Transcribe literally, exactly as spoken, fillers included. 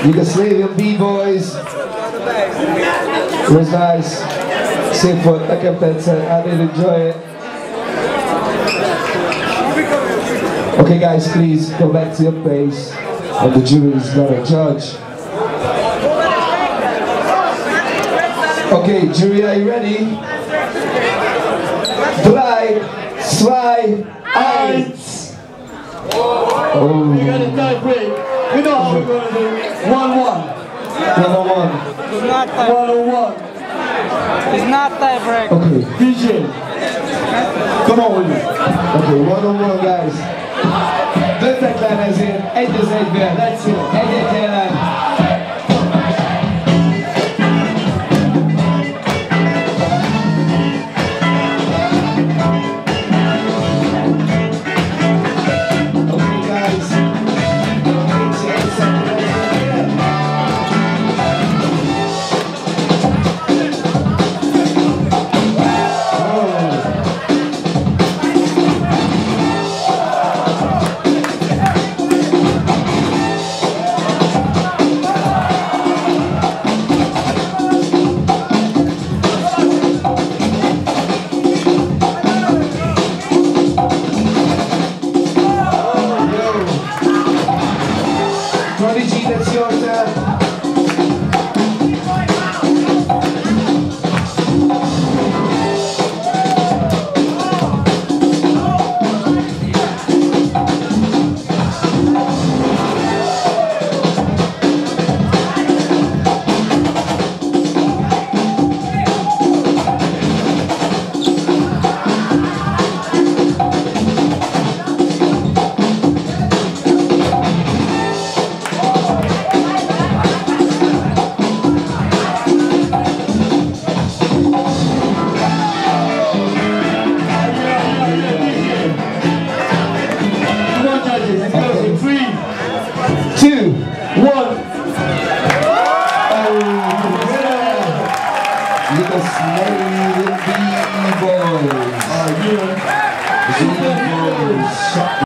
Yugoslavian B-boys. It was nice. Szép nekem tetszett. I did enjoy it. Okay guys, please go back to your place and the jury is gonna judge. Okay, jury, are you ready? Drei, zwei, eins. Oh. We got a tie break. We know how we're gonna do it. One one. One on one. It's not tie. One on one. It's not tie break. Okay. D J. Come on with me. Okay, one on one guys. Döntetlen ezért, egy az egyben, let's go, egyet jelen. Prodigy, that's your turn. Three, Two, one. oh, Yugoslavian B-boys. Uh, yeah. B-boys.